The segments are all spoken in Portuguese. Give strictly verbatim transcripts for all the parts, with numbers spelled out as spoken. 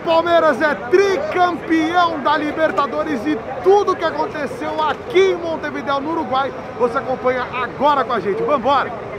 Palmeiras é tricampeão da Libertadores e tudo que aconteceu aqui em Montevidéu, no Uruguai, você acompanha agora com a gente. Vambora!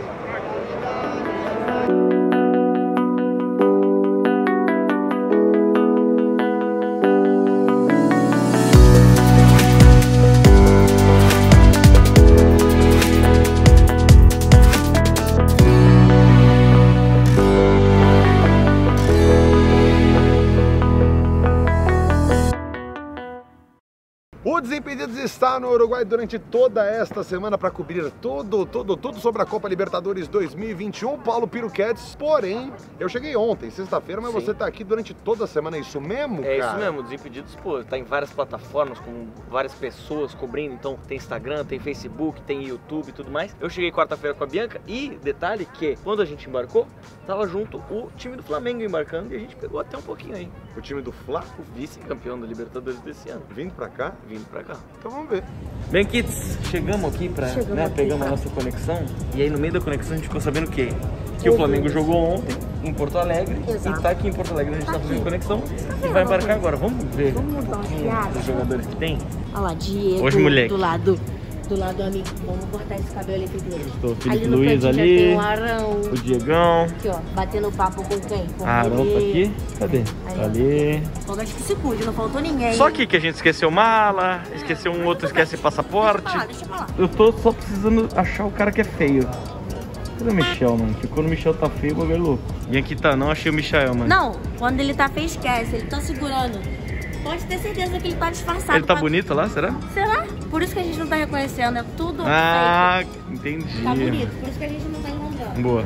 O Desimpedidos está no Uruguai durante toda esta semana para cobrir todo, todo, tudo sobre a Copa Libertadores dois mil e vinte e um. Paulo Piruquetes, porém, eu cheguei ontem, sexta-feira, mas Sim. você tá aqui durante toda a semana, é isso mesmo, É cara? isso mesmo, o Desimpedidos, pô, tá em várias plataformas, com várias pessoas cobrindo, então tem Instagram, tem Facebook, tem YouTube e tudo mais. Eu cheguei quarta-feira com a Bianca e, detalhe que, quando a gente embarcou, tava junto o time do Flamengo embarcando e a gente pegou até um pouquinho aí. O time do Fla? O vice-campeão da Libertadores desse ano. Vindo pra cá? Vindo pra cá. Então vamos ver. Bem, Kids, chegamos aqui pra, chegamos né, aqui, pegamos tá. a nossa conexão e aí no meio da conexão a gente ficou sabendo o quê? Que o Flamengo jogou ontem em Porto Alegre. Exato. E tá aqui em Porto Alegre, a gente tá, tá fazendo conexão e vai embarcar agora. Vamos ver Vamos dar uma os jogadores que tem. Olha lá, Diego Hoje, moleque. do lado. Do lado ali, vamos cortar esse cabelo aqui dele. Estou Felipe ali no Luiz ali, tem o Arão, o Diegão. Aqui ó, batendo papo com quem? Com ah, Arão tá aqui? Cadê? Ali. ali. Só acho que se cuide, não faltou ninguém. Só aqui que a gente esqueceu mala, esqueceu um outro, esquece passaporte. Deixa eu falar, deixa eu falar. Eu tô só precisando achar o cara que é feio. Cadê o Michel, mano? Que quando o Michel tá feio, o bagulho é louco. E aqui tá, não achei o Michel, mano. Não, quando ele tá feio, esquece. Ele tá segurando. Pode ter certeza que ele tá disfarçado. Ele tá pra... bonito lá, será? Será? Por isso que a gente não tá reconhecendo, é tudo Ah, fake. entendi. Tá bonito, por isso que a gente não tá encontrando. Boa.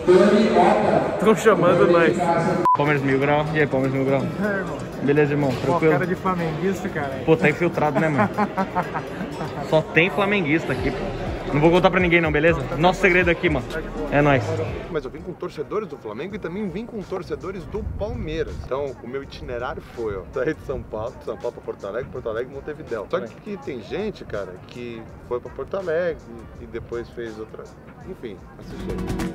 Estão chamando nós. Palmeiras Mil Grau. E aí, Palmeiras Mil Grau? É, irmão. Beleza, irmão? Pô, Tranquilo? cara de flamenguista, cara. Pô, tá infiltrado, né, mano? Só tem flamenguista aqui, pô. Não vou contar pra ninguém não, beleza? Nosso segredo aqui, mano. É nóis. Mas eu vim com torcedores do Flamengo e também vim com torcedores do Palmeiras. Então, o meu itinerário foi, ó, saí de São Paulo, de São Paulo pra Porto Alegre, Porto Alegre, Montevidéu. Só que tem gente, cara, que foi pra Porto Alegre e depois fez outra... Enfim, assistiu.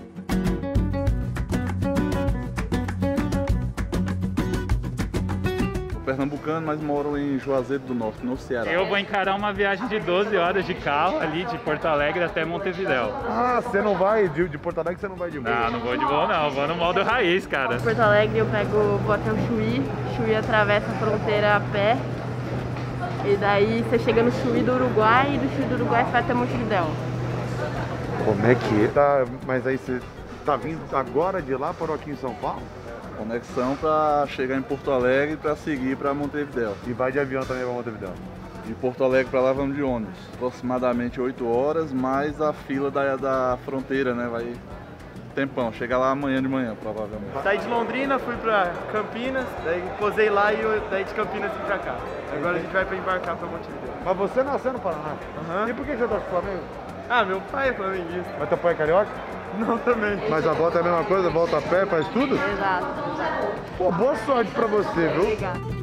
Pernambucano, mas moro em Juazeiro do Norte, no Ceará. Eu vou encarar uma viagem de doze horas de carro ali de Porto Alegre até Montevidéu. Ah, você não vai de, de Porto Alegre, você não vai de voo? Não, não vou de voo não, vou no modo raiz, cara. Em Porto Alegre eu pego, vou até o Chuí, Chuí atravessa a fronteira a pé. E daí você chega no Chuí do Uruguai e do Chuí do Uruguai você vai até Montevidéu. Como é que é? Tá, mas aí você tá vindo agora de lá, parou aqui em São Paulo? Conexão para chegar em Porto Alegre e para seguir para Montevidéu. E vai de avião também para Montevidéu? De Porto Alegre para lá vamos de ônibus. Aproximadamente oito horas, mais a fila da, da fronteira, né? Vai tempão. Chega lá amanhã de manhã, provavelmente. Saí de Londrina, fui para Campinas, daí posei lá e eu, daí de Campinas vim para cá. Agora a gente vai para embarcar para Montevidéu. Mas você nasceu no Paraná? Uhum. E por que você torce pro Flamengo? Ah, meu pai é flamenguista. Mas teu pai é carioca? Não, também. Mas a volta é a mesma coisa? Volta a pé, faz tudo? Exato, exato. Pô, boa sorte pra você, viu? Obrigada.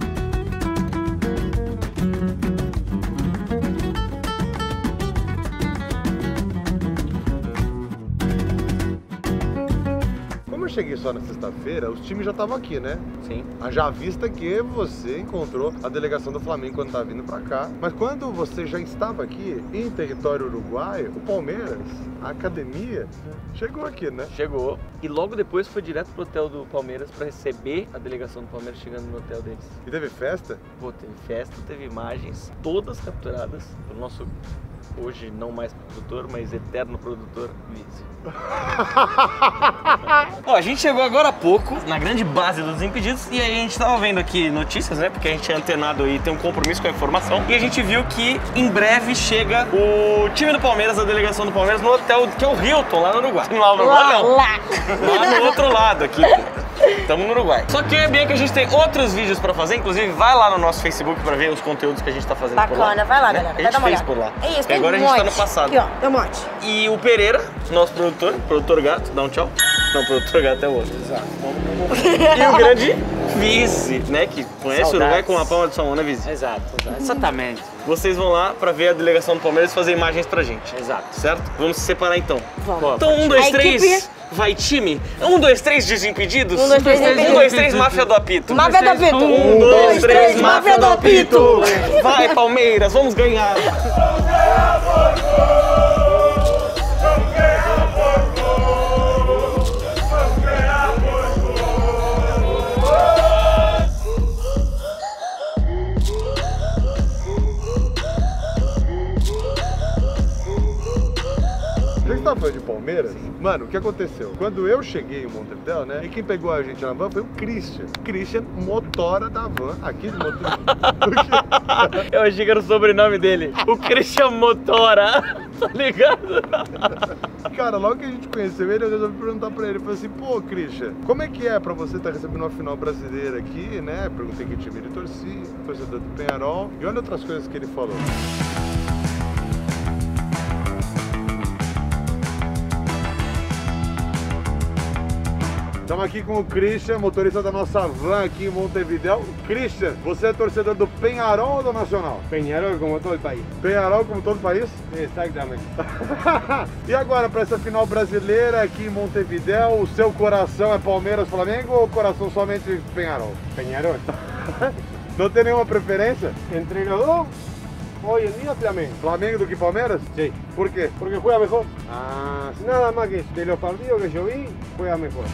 Como eu cheguei só na sexta-feira, os times já estavam aqui, né? Sim. Já vista que você encontrou a delegação do Flamengo quando estava vindo pra cá. Mas quando você já estava aqui, em território uruguaio, o Palmeiras, a academia, chegou aqui, né? Chegou. E logo depois foi direto pro hotel do Palmeiras pra receber a delegação do Palmeiras chegando no hotel deles. E teve festa? Pô, teve festa, teve imagens, todas capturadas pelo nosso, hoje não mais produtor, mas eterno produtor, Lício. Ó, a gente chegou agora há pouco na grande base dos Desimpedidos e aí a gente tava vendo aqui notícias, né? Porque a gente é antenado e tem um compromisso com a informação. E a gente viu que em breve chega o time do Palmeiras, a delegação do Palmeiras, no hotel que é o Hilton, lá no Uruguai. Lá no Uruguai, não. Lá. Lá no outro lado aqui. Estamos no Uruguai. Só que, Bianca, a gente tem outros vídeos pra fazer. Inclusive, vai lá no nosso Facebook pra ver os conteúdos que a gente tá fazendo por lá. Bacana, vai lá, né? galera. A Vai gente dar uma fez olhada. por lá. É isso, e tem agora um a gente tá monte. no passado. Aqui, ó, tem um monte. E o Pereira, nosso produtor, produtor gato, dá um tchau. Não, produtor gato é outro. Exato. E o grande vice, né? Que conhece Saudades. o Uruguai com uma palma de sua mão, né, vice? Exato, exato. Exatamente. Vocês vão lá pra ver a delegação do Palmeiras e fazer imagens pra gente. Exato. Certo? Vamos se separar então. Vamos. Então, um, dois, A três. equipe... Vai, time. Um, dois, três, Desimpedidos. Um, dois, três, Desimpedidos. Um, dois, três, Máfia do Apito. Máfia do Apito. Um, dois, três, Máfia do Apito. Vai, Palmeiras, vamos ganhar. Você tá falando de Palmeiras? Sim. Mano, o que aconteceu? Quando eu cheguei em Montevidéu, né? E quem pegou a gente na van foi o Christian. Christian, motora da van, aqui de Montevidéu. Eu achei que era o sobrenome dele. O Christian Motora. Tá ligado? Cara, logo que a gente conheceu ele, eu resolvi perguntar pra ele. Eu falei assim, pô, Christian, como é que é pra você estar tá recebendo uma final brasileira aqui, né? Perguntei que time ele torcia, torcedor do Penharol. E olha outras coisas que ele falou. Estamos aqui com o Christian, motorista da nossa van aqui em Montevidéu. Christian, você é torcedor do Penharol ou do Nacional? Penharol, como todo o país. Penharol, como todo o país? Exatamente. E agora, para essa final brasileira aqui em Montevidéu, o seu coração é Palmeiras, Flamengo ou o coração somente Penharol? Penharol. Não tem nenhuma preferência? Entre os dois, hoje em dia Flamengo. Flamengo do que Palmeiras? Sim. Por quê? Porque juega mejor. Ah, nada más que de los partidos que yo vi, juega mejor.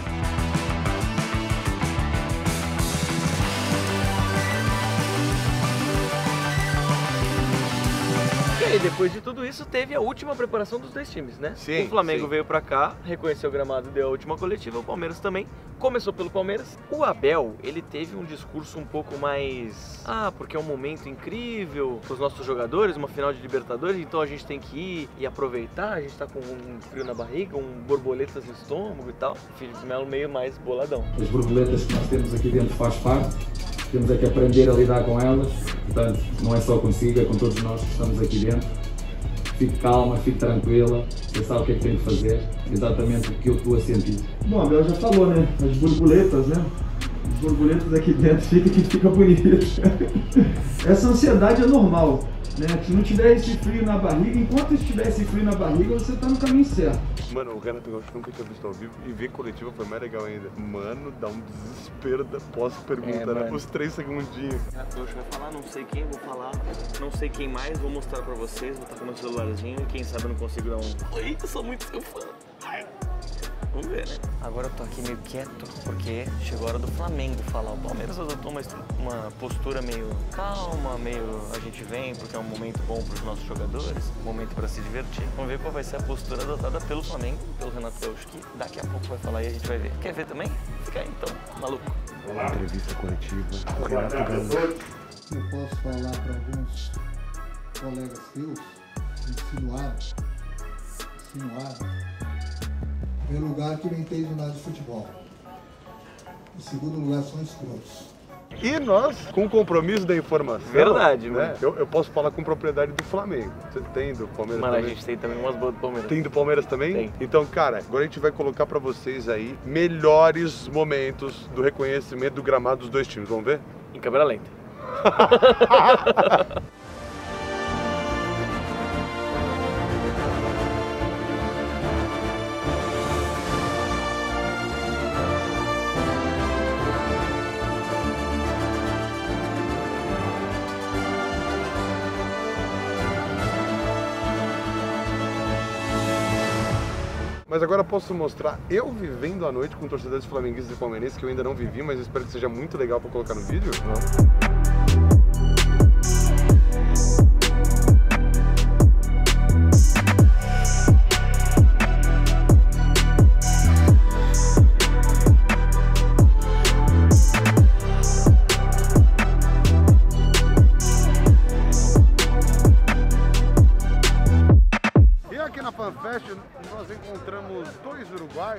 E aí, depois de tudo isso, teve a última preparação dos dois times, né? Sim, o Flamengo sim. veio pra cá, reconheceu o gramado e deu a última coletiva, o Palmeiras também. Começou pelo Palmeiras. O Abel, ele teve um discurso um pouco mais... Ah, porque é um momento incrível pros nossos jogadores, uma final de Libertadores, então a gente tem que ir e aproveitar, a gente tá com um frio na barriga, um borboletas no estômago e tal. O Felipe Melo meio mais boladão. As borboletas que nós temos aqui dentro faz parte. Temos é que aprender a lidar com elas, portanto, não é só consigo, é com todos nós que estamos aqui dentro. Fique calma, fique tranquila, você sabe o que é que tem que fazer, exatamente o que eu estou a sentir. Bom, a Bel já falou, né? As borboletas, né? As borboletas aqui dentro fica que fica bonito. Essa ansiedade é normal, né? Se não tiver esse frio na barriga, enquanto estiver esse frio na barriga, você está no caminho certo. Mano, o Renato Gaúcho nunca tinha visto ao vivo e ver coletiva foi mais legal ainda. Mano, dá um desespero da pós-pergunta, é, né? Os três segundinhos. Renato Gaúcho vai falar, não sei quem, vou falar, não sei quem mais, vou mostrar pra vocês, vou estar com meu celularzinho e quem sabe eu não consigo dar um... Oi, eu sou muito seu fã. Vamos ver, né? Agora eu tô aqui meio quieto, porque chegou a hora do Flamengo falar. O Palmeiras adotou uma, uma postura meio calma, meio a gente vem porque é um momento bom pros nossos jogadores, um momento pra se divertir. Vamos ver qual vai ser a postura adotada pelo Flamengo, pelo Renato Gaúcho, que daqui a pouco vai falar e a gente vai ver. Quer ver também? Fica aí então, maluco. Olá, entrevista coletiva, o Renato Gaúcho. Eu posso falar para alguns colegas seus, insinuados, insinuados, em primeiro lugar, que não entende nada de futebol. Em segundo lugar, são escrotos. E nós, com o compromisso da informação... Verdade, né? Eu, eu posso falar com propriedade do Flamengo. Você tem do Palmeiras Mano, também? a gente tem também umas boas do Palmeiras. Tem do Palmeiras também? Tem. Então, cara, agora a gente vai colocar pra vocês aí melhores momentos do reconhecimento do gramado dos dois times. Vamos ver? Em câmera lenta. Mas agora eu posso mostrar eu vivendo a noite com torcedores flamenguistas e palmeirenses, que eu ainda não vivi, mas eu espero que seja muito legal pra colocar no vídeo. E aqui na FanFest nós encontramos dois uruguaios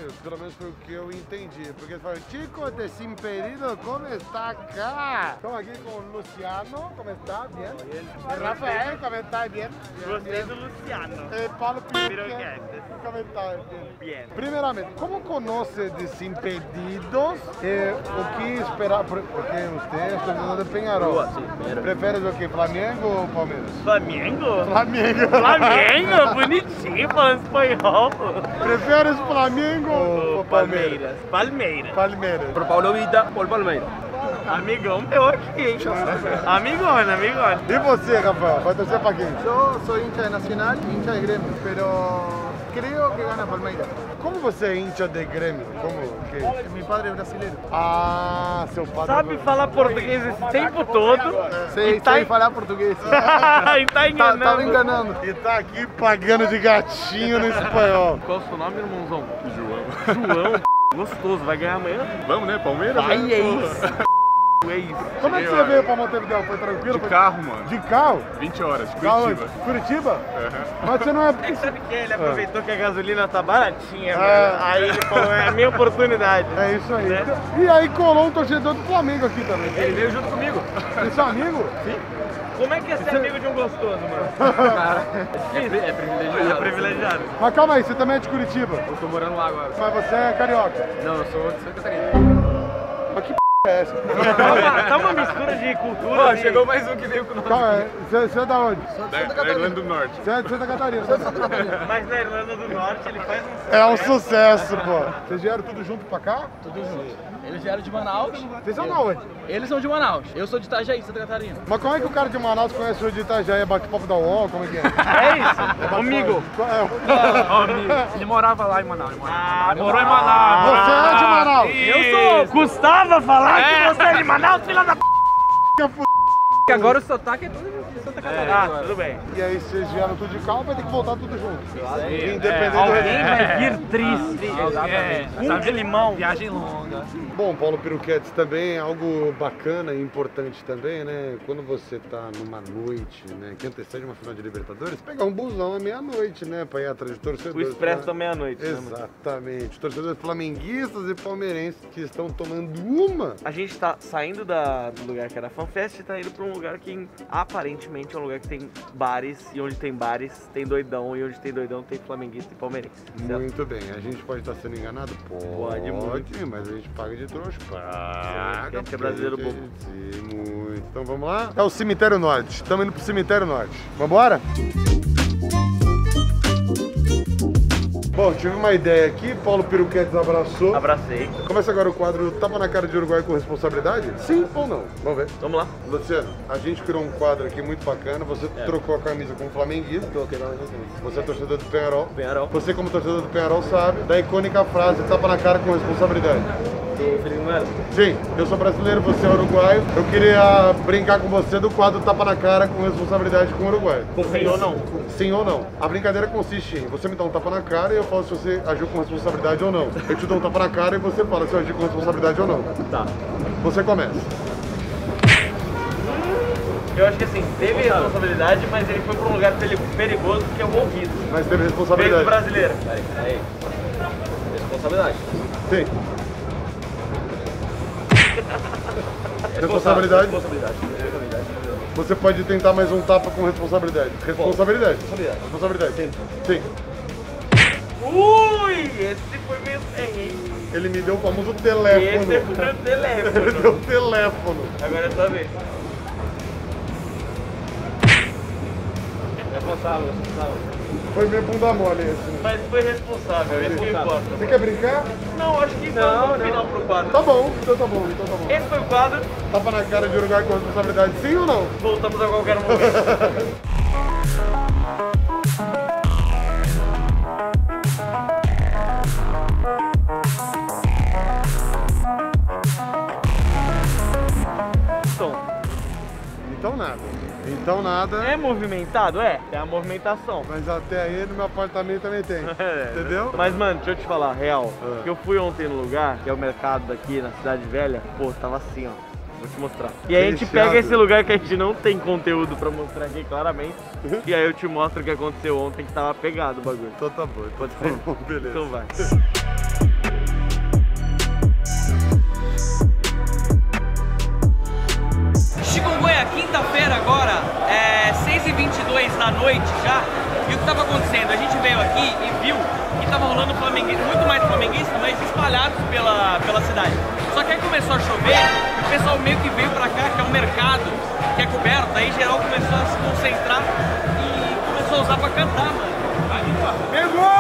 uruguaios, pelo menos foi o que eu entendi. Porque eles falam, Chico desimpedido, como está cá? Estamos aqui com o Luciano, como está? Bien? Rafael, como está? Bien? Gostei do Luciano. E Paulo Piroquete. como está? Bien. Primeiramente, como conhece Desimpedidos e o que esperar? Porque você é torcedor de Peñarol. Prefere o que? Flamengo ou Palmeiras? Flamengo? Flamengo. Flamengo, bonitinho, falando espanhol. Prefere Flamengo ou Palmeiras? Palmeiras. Palmeiras. Pro Paulo Vida, por Palmeiras. Amigão meu aqui, hein? Amigona, amigona. E você, Rafael? Vai torcer pra quem? Yo soy hincha de Nacional, hincha de Grêmio, pero creo que gana Palmeiras. Como você é hincha de Grêmio? Como que? Mi padre es brasileiro. Ah, seu padre. Sabe falar português esse tempo todo? Sei, e tá sei em- falar português. e tá enganando. Tá, tava enganando. E tá aqui pagando de gatinho no espanhol. Qual é o seu nome, irmãozão? João. João, gostoso, vai ganhar amanhã? Vamos, né? Palmeiras? Vai, né? é isso. É isso. Como é que você veio pra Montevidéu? Foi tranquilo? De Foi- carro, mano. De carro? vinte horas, de Da Curitiba. onde? Curitiba? Aham. Mas você não é... É que sabe que ele aproveitou que a gasolina tá baratinha, É. mano. Aí ele falou, é a minha oportunidade. É isso aí. Né? E aí colou um torcedor do Flamengo aqui também. Ele veio junto comigo. Esse é amigo? Sim. Como é que é ser amigo de um gostoso, mano? Cara, é, pri- é privilegiado. É privilegiado. Mas calma aí, você também é de Curitiba? Eu tô morando lá agora. Mas você é carioca? Não, eu sou de Santa Catarina. Mas que p é essa? Tá uma, tá uma mistura de cultura. Pô, de- chegou mais um que veio com nós. Calma aí, você, você é da onde? Da, da Irlanda do Norte. Você é de Santa Catarina. Santa Catarina. Mas na Irlanda do Norte ele faz um... É um sucesso, pô. Vocês vieram tudo junto pra cá? Tudo junto. Eles vieram de Manaus. Vocês são da onde? Eles são de Manaus. Eu sou de Itajaí, Santa Catarina. Mas como é que o cara de Manaus conhece o de Itajaí? É bate-papo da U O L? Como é que é? É isso, amigo. É. Ele morava lá em Manaus. Ah, morou em Manaus. Você é de Manaus? Eu sou. Custava falar que você é de Manaus, filha da p... Porque agora o sotaque é tudo de Santa Catarina. Ah, agora. tudo bem. E aí vocês vieram tudo de carro, vai ter que voltar tudo junto. É, Independente do Alguém regime. vai vir triste. Exatamente. Um de limão. Viagem longa. Bom, Paulo Piroquetes, também é algo bacana e importante também, né? Quando você tá numa noite, né, que antecede uma final de Libertadores, pegar um busão à meia-noite, né? Pra ir atrás de O torcedores. expresso pra- da meia-noite. né, mano? Exatamente. Torcedores flamenguistas e palmeirenses que estão tomando uma. A gente tá saindo da, do lugar que era FanFest e tá indo pra um lugar que aparentemente é um lugar que tem bares, e onde tem bares tem doidão, e onde tem doidão tem flamenguista e palmeirense. certo? Muito bem. A gente pode estar sendo enganado? Pode. Pode, muito. Mas a gente paga de trouxa. Certo, Paga. que a gente é brasileiro porque- bobo. Sim, muito. Então vamos lá? É o Cemitério Norte. Estamos indo pro Cemitério Norte. Vambora? Bom, tive uma ideia aqui, Paulo Piroquetes abraçou. Abracei. Começa agora o quadro Tapa na Cara de Uruguai com Responsabilidade? Sim ou não? Vamos ver. Vamos lá. Luciano, a gente criou um quadro aqui muito bacana. Você É. trocou a camisa com o flamenguista. Troquei na Você é torcedor do Peñarol. Peñarol. Você, como torcedor do Peñarol, sabe da icônica frase Tapa na Cara com Responsabilidade. Do Felipe Melo. Sim, eu sou brasileiro, você é uruguaio. Eu queria brincar com você do quadro Tapa na Cara com Responsabilidade com o uruguaio. Sim ou não? Sim ou não. A brincadeira consiste em você me dar um tapa na cara e eu falo se você agiu com responsabilidade ou não. Eu te dou um tapa na cara e você fala se eu agi com responsabilidade ou não. Tá. Você começa. Eu acho que assim, teve responsabilidade, mas ele foi pra um lugar peri- perigoso que é o ouvido. Mas teve Veio do responsabilidade. brasileiro. Peraí, peraí. Responsabilidade. Sim. Responsabilidade. Responsabilidade. Você pode tentar mais um tapa com responsabilidade. Responsabilidade. Responsabilidade. Responsabilidade. Sim. Sim. Ui, esse foi meio feio, hein? Ele me deu o famoso teléfono. Esse foi o teléfono. Ele deu o teléfono. Agora é tua vez. Responsável, responsável. Foi meio bunda mole esse. Mas foi responsável, isso que importa. Você quer brincar? Não, acho que não, vamos final pro quadro. Tá bom, então tá bom, então tá bom. Esse foi o quadro, Tapa na cara de Uruguai com responsabilidade, sim ou não? voltamos a qualquer momento. Então, Então nada. Então nada. é movimentado? É, é a movimentação. Mas até aí no meu apartamento também tem. É, Entendeu? Mas, mano, deixa eu te falar, real. Ah. Que eu fui ontem no lugar, que é o mercado daqui na Cidade Velha, pô, tava assim, ó. Vou te mostrar. E aí a gente Fechado. pega esse lugar que a gente não tem conteúdo pra mostrar aqui claramente. E aí eu te mostro o que aconteceu ontem, que tava pegado o bagulho. Então tá bom. Pode Então ser? tá bom, beleza. Então vai. da noite já. E o que tava acontecendo? A gente veio aqui e viu que tava rolando flamenguista, muito mais flamenguista, mas espalhados pela, pela cidade. Só que aí começou a chover, e o pessoal meio que veio pra cá, que é um mercado que é coberto, aí geral começou a se concentrar e começou a usar pra cantar, mano. Pegou!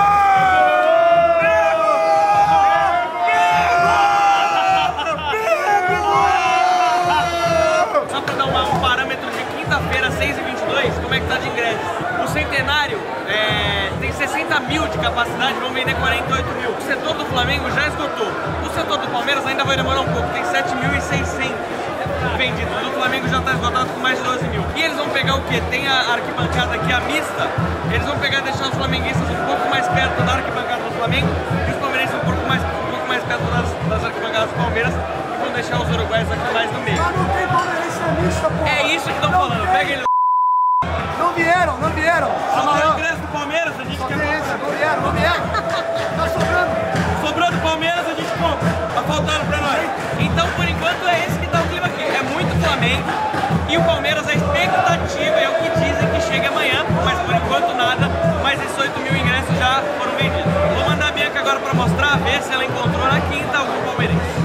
Só pra dar uma, um parâmetro de quinta-feira, seis e vinte e dois, como é que tá de ingressos? O Centenário é, tem sessenta mil de capacidade, vão vender quarenta e oito mil. O setor do Flamengo já esgotou. O setor do Palmeiras ainda vai demorar um pouco, tem sete mil e seiscentos vendidos. O do Flamengo já está esgotado com mais de doze mil. E eles vão pegar o quê? Tem a arquibancada aqui, a mista. Eles vão pegar e deixar os flamenguistas um pouco mais perto da arquibancada do Flamengo e os palmeirenses um pouco mais, um pouco mais perto das, das arquibancadas do Palmeiras e vão deixar os uruguaios aqui mais no meio. Mas não tem palmeirense na mista, pô. É isso que estão falando. Pega ele. Não vieram, não vieram. Só tem o ingresso do Palmeiras, a gente Só quer tem esse, não vieram, não vieram. Tá sobrando. Sobrou do Palmeiras, a gente compra. Tá faltando pra nós. Então, por enquanto, é esse que tá o clima aqui. É muito Flamengo. E o Palmeiras, a expectativa é o que dizem que chega amanhã. Mas por enquanto nada. Mas esses oito mil ingressos já foram vendidos. Vou mandar a Bianca agora pra mostrar, ver se ela encontrou na quinta algum palmeirense.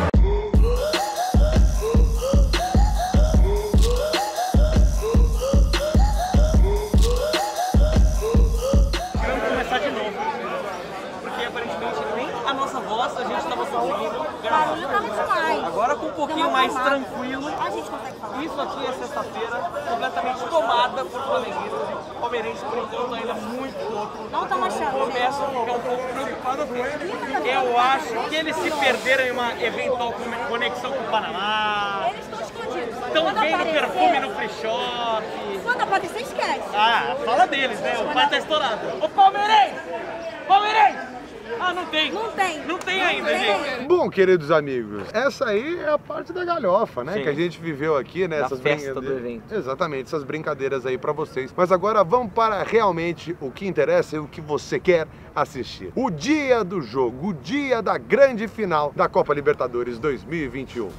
Agora com um pouquinho mais tranquilo. A gente consegue falar. Isso aqui é sexta-feira, completamente tomada por flamenguistas. O palmeirense, por enquanto, ainda muito louco. Não estão achando. Começa a ficar um pouco preocupado. Eu acho que eles se perderam em uma eventual conexão com o Panamá. Eles estão escondidos. Estão vendo perfume no free shop. Quando aparecer, esquece. Ah, fala deles, né? O pai tá estourado. Ô palmeirense! Palmeirense! Ah, não tem. Não tem. Não tem ainda, gente. Bom, queridos amigos, essa aí é a parte da galhofa, né? Sim. Que a gente viveu aqui, né? Da Essas festa do brincadeiras. evento. Exatamente, essas brincadeiras aí pra vocês. Mas agora vamos para realmente o que interessa e o que você quer assistir. O dia do jogo, o dia da grande final da Copa Libertadores dois mil e vinte e um.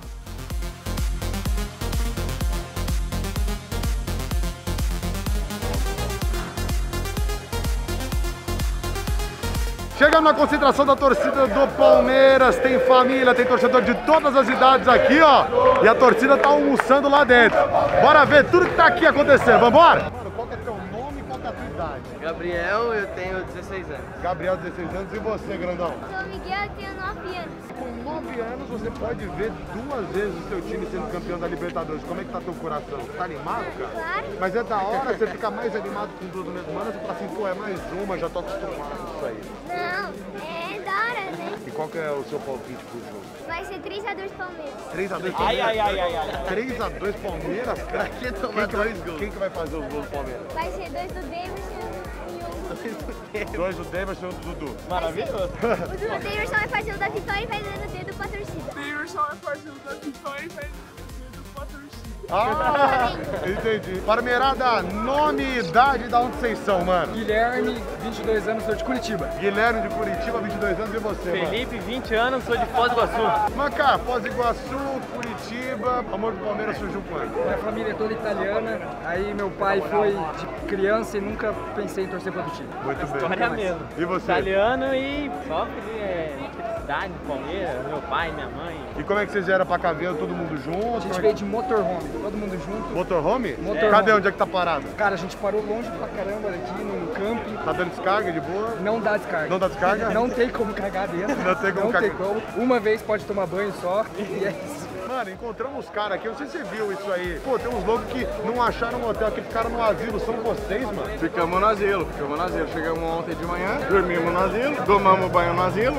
Chegamos na concentração da torcida do Palmeiras, tem família, tem torcedor de todas as idades aqui, ó. E a torcida tá almoçando lá dentro. Bora ver tudo que tá aqui acontecendo, vambora? Mano, qual que é teu nome e qual que é a tua idade? Gabriel, eu tenho dezesseis anos. Gabriel, dezesseis anos, e você, grandão? Sou Miguel, eu tenho nove anos. Com nove anos você pode ver duas vezes o seu time sendo campeão da Libertadores. Como é que tá teu coração? Tá animado, cara? Claro. Mas é da hora você ficar mais animado com duas no mesmo ano, você fala assim, pô, é mais uma, já tô acostumado com isso aí. Não, é da hora, né? E qual que é o seu palpite pro jogo? Vai ser três a dois Palmeiras. três a dois Ai, Palmeiras? ai, ai, ai, ai. três a dois Palmeiras? Cara, quem, que vai, quem que vai fazer os gols do Palmeiras? Vai ser dois do Davidson e um do... Dois do Davidson e um do Dudu. Maravilhoso. O do Davidson vai fazer o da vitória e vai dando o dedo pra torcida. O Davidson vai fazer o da vitória e vai dando o dedo pra torcida. Ah, entendi. Parmeirada, nome e idade, da onde vocês são, mano? Guilherme, vinte e dois anos, sou de Curitiba. Guilherme de Curitiba, vinte e dois anos, e você, Felipe, mano? vinte anos, sou de Foz do Iguaçu. Macá, Foz do Iguaçu, Curitiba, o amor do Palmeiras surgiu quando? Minha família é toda italiana, aí meu pai foi de criança e nunca pensei em torcer para outro time. Muito bem. História mesmo. E você? Italiano e só é, felicidade, Palmeiras, meu pai, minha mãe. E como é que vocês vieram pra cá, veio todo mundo junto? A gente veio de motorhome, todo mundo junto. Motorhome? Motorhome. Cadê? Onde é que tá parado? Cara, a gente parou longe pra caramba daqui, num camping. Tá dando descarga de boa? Não dá descarga. Não dá descarga? Não tem como cagar dentro. Não tem como Não cagar. tem como. Uma vez pode tomar banho só e é isso. Mano, encontramos os caras aqui, eu não sei se você viu isso aí. Pô, tem uns loucos que não acharam um hotel, que ficaram no asilo. São vocês, mano? Ficamos no asilo, ficamos no asilo. Chegamos ontem de manhã, dormimos no asilo, tomamos banho no asilo.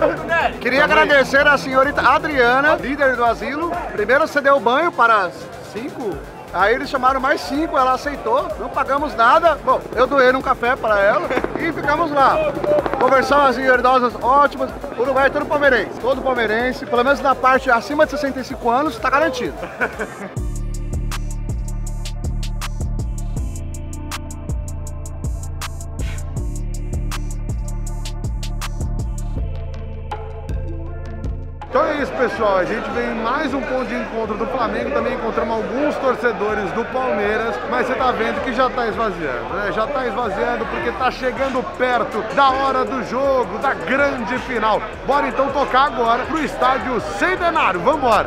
Queria agradecer a senhorita Adriana, líder do asilo. Primeiro você deu banho para cinco, aí eles chamaram mais cinco, ela aceitou, não pagamos nada. Bom, eu doei um café para ela e ficamos lá. Conversamos idosas ótimas. O Uruguai é todo palmeirense, todo palmeirense, pelo menos na parte acima de sessenta e cinco anos, está garantido. Então é isso, pessoal. A gente veio em mais um ponto de encontro do Flamengo. Também encontramos alguns torcedores do Palmeiras. Mas você tá vendo que já tá esvaziando, né? Já tá esvaziando porque tá chegando perto da hora do jogo, da grande final. Bora então tocar agora pro estádio Centenário. Vambora!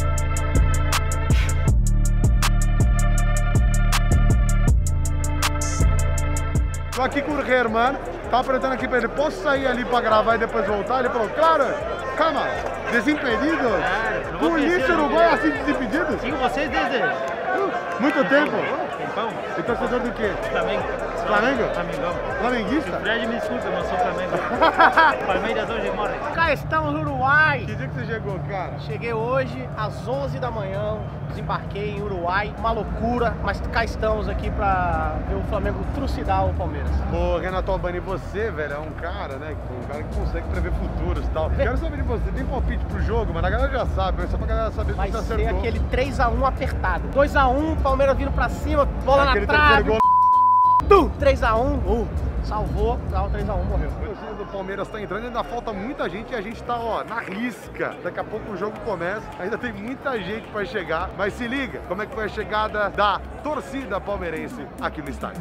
Tô aqui com o Herman, tava perguntando aqui pra ele, posso sair ali pra gravar e depois voltar? Ele falou, claro, calma, desimpedido? Claro, Polícia Uruguai assim desimpedido? Sigo vocês desde... Muito tempo? Tempão. E torcedor do quê? Flamengo. Flamengo? Flamengão. Flamenguista? O Fred me desculpa, eu não sou Flamengo. Palmeiras hoje morre. Cá estamos no Uruguai. Que dia que você chegou, cara? Cheguei hoje às onze da manhã, desembarquei em Uruguai. Uma loucura, mas cá estamos aqui pra ver o Flamengo trucidar o Palmeiras. Pô, Renato Albani, você, velho, é um cara, né? Um cara que consegue prever futuros e tal. Quero saber de você, tem palpite pro jogo, mas a galera já sabe, só pra galera saber se Vai você ser acertou. aquele três a um apertado. dois a um, Palmeiras vindo pra cima, bola Aquele na trave. Gol... três a um, uh, salvou, o três a um morreu. A torcida do Palmeiras tá entrando, ainda falta muita gente e a gente tá, ó, na risca. Daqui a pouco o jogo começa, ainda tem muita gente pra chegar. Mas se liga, como é que foi a chegada da torcida palmeirense aqui no estádio.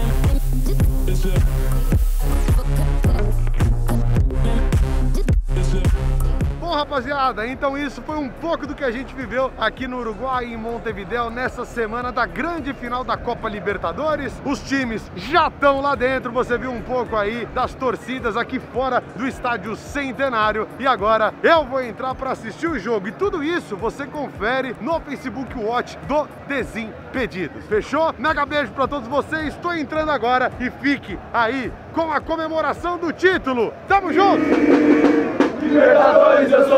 Bom, rapaziada, então isso foi um pouco do que a gente viveu aqui no Uruguai, em Montevidéu, nessa semana da grande final da Copa Libertadores. Os times já estão lá dentro, você viu um pouco aí das torcidas aqui fora do estádio Centenário. E agora eu vou entrar para assistir o jogo. E tudo isso você confere no Facebook Watch do Desimpedidos. Fechou? Mega beijo para todos vocês. Estou entrando agora e fique aí com a comemoração do título. Tamo junto! Libertadores, eu